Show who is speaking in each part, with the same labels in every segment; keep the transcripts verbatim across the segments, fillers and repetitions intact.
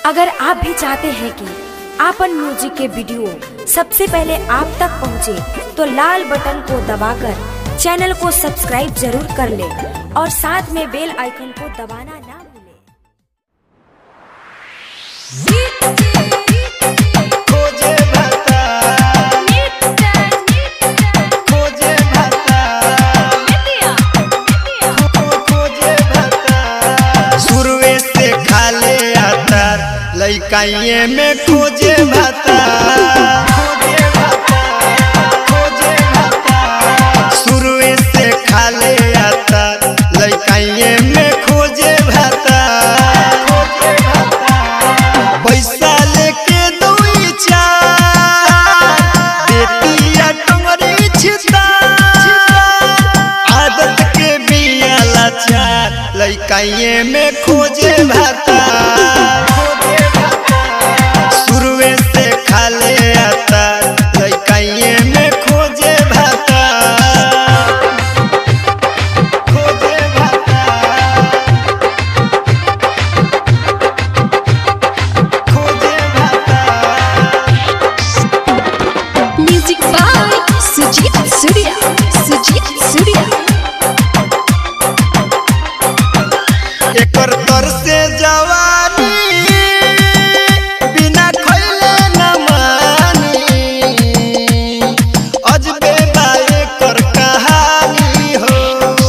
Speaker 1: अगर आप भी चाहते हैं कि आपन म्यूजिक के वीडियो सबसे पहले आप तक पहुंचे, तो लाल बटन को दबाकर चैनल को सब्सक्राइब जरूर कर ले और साथ में बेल आइकन को दबाना ना भूलें।
Speaker 2: लइकाइए में खोजे भाता, शुरुए से खाले आता। लइकाइए में खोजे भाता, पैसा लेके दुई चार देतिया टंगरी छिता, आदत के बिया लाचार। लइकाइए में खोजे भाता, एकर तर से जवानी बिना खइले न मानी, अजबे बा एकर कहानी हो।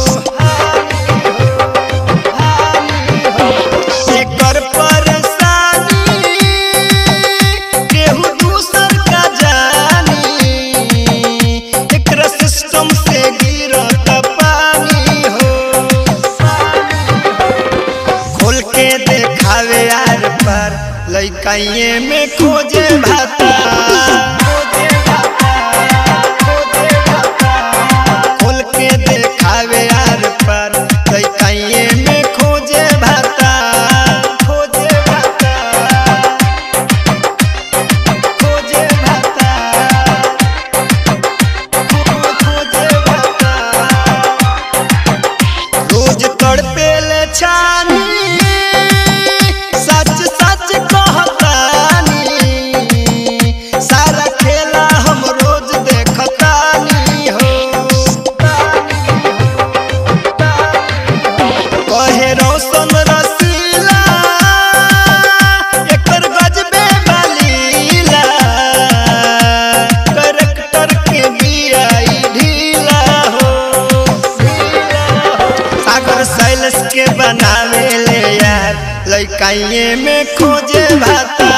Speaker 2: एकर परेशानी केहू दूसर का जानी, एकरा सिस्टम से गिरत पानी हो। खोल के देखावे यार पर, लइकाइए में खोजे भाता, खोल के देखावे यार पर, लइकाइए में खोजे भाता, खोजे भाता, खोजे भाता, खोजे भाता। रोज तड़पे ले छानी, के बनावे ले यार, लइकाइए में खोजे भाता,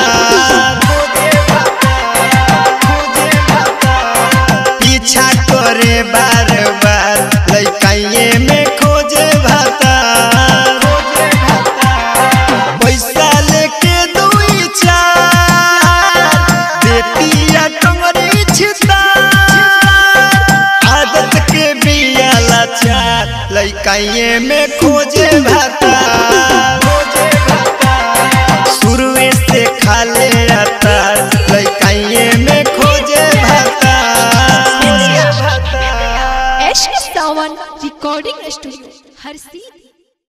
Speaker 2: पीछा करे बार बार। लइकाइए में खोजे भाता, पैसा लेके दुई चार देतिया टंगरी छिता, आदत के बिया लाचार। लइकाइए में खोजे भाता, शुरुए से खाले आता। लइकाइए में खोजे भाता,
Speaker 3: एश सावन रिकॉर्डिंग स्टूडियो हर सीधी।